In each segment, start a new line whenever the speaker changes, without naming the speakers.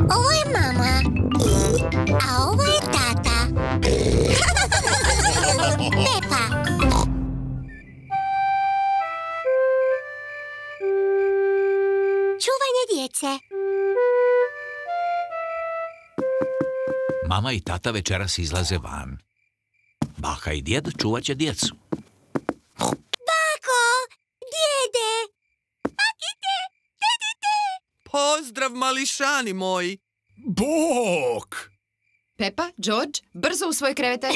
Ovo je mama, a ovo je tata. Pepa. Čuvanje djece.
Mama i tata večeras izlaze van. Baka i djed čuvat će djecu.
Bako, djede, bakite, dedite.
Pozdrav, mališani moji.
Bok!
Pepa, George, brzo u svoje krevete.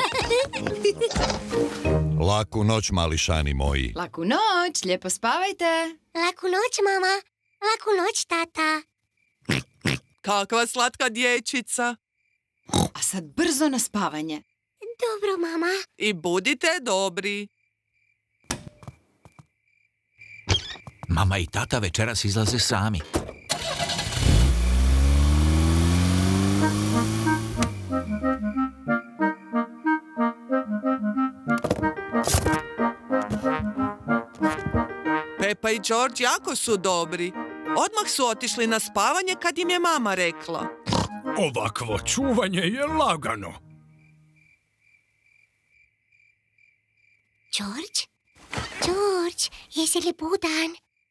Laku noć, mališani moji.
Laku noć, lijepo spavajte.
Laku noć, mama. Laku noć, tata.
Kakva slatka dječica.
A sad brzo na spavanje.
Dobro, mama.
I budite dobri.
Mama i tata večeras izlaze sami.
Pepa i George jako su dobri. Odmah su otišli na spavanje kad im je mama rekla.
Ovakvo čuvanje je lagano.
George? George, jesi li budan?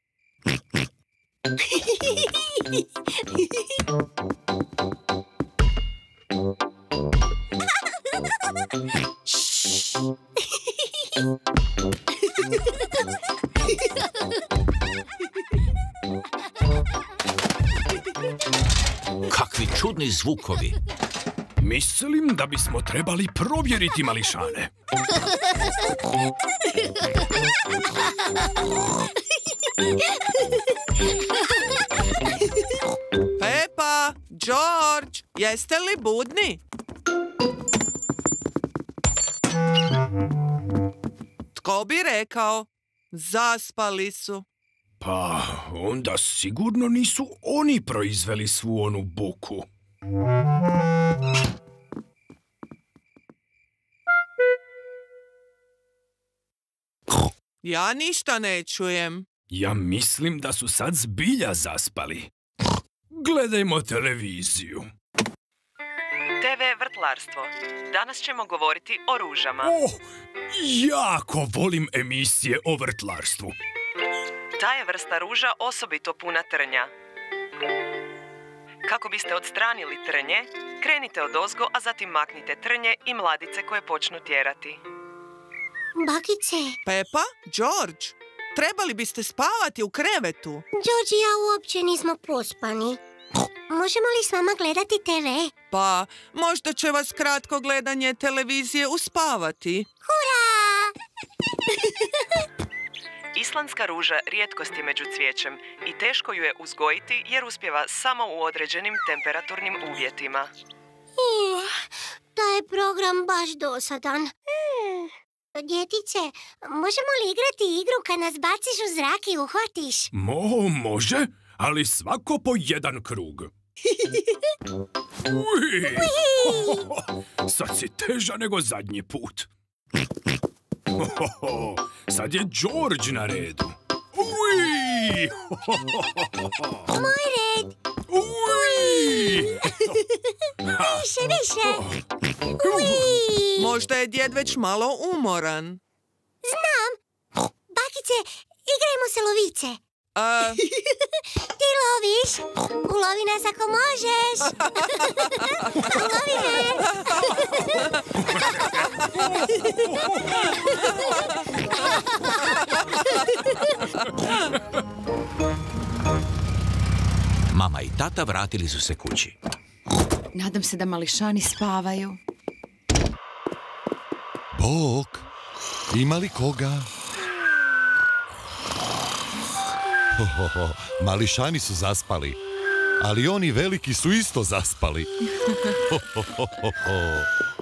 Kakvi čudni zvukovi.
Mislim da bismo trebali provjeriti mališane.
Pepa, George, jeste li budni? Tko bi rekao? Zaspali su.
Pa, onda sigurno nisu oni proizveli svu onu buku.
Ja ništa ne čujem.
Ja mislim da su sad zbilja zaspali. Gledajmo televiziju.
TV Vrtlarstvo. Danas ćemo govoriti o ružama.
Jako volim emisije o vrtlarstvu.
Ta je vrsta ruža osobito puna trnja. Kako biste odstranili trnje, krenite odozgo, a zatim maknite trnje i mladice koje počnu tjerati.
Bakice.
Pepa, George, trebali biste spavati u krevetu.
George i ja uopće nismo pospani. Možemo li s vama gledati TV?
Pa, možda će vas kratko gledanje televizije uspavati.
Hurra!
Islandska ruža rijetkost je među cvijećem i teško ju je uzgojiti jer uspijeva samo u određenim temperaturnim uvjetima.
Taj je program baš dosadan. Djetice, možemo li igrati igru kad nas baciš u zrak i uhvatiš?
Može, ali svako po jedan krug. Sad si teža nego zadnji put. Sad je George na redu.
Moj red. Više.
Možda je djed već malo umoran.
Znam. Bakice, igrajmo se lovice. Ti loviš. Ulovi nas ako možeš. Ulovi me.
Mama i tata vratili su se kući.
Nadam se da mališani spavaju.
Bok, ima li koga? Mališani su zaspali, ali oni veliki su isto zaspali.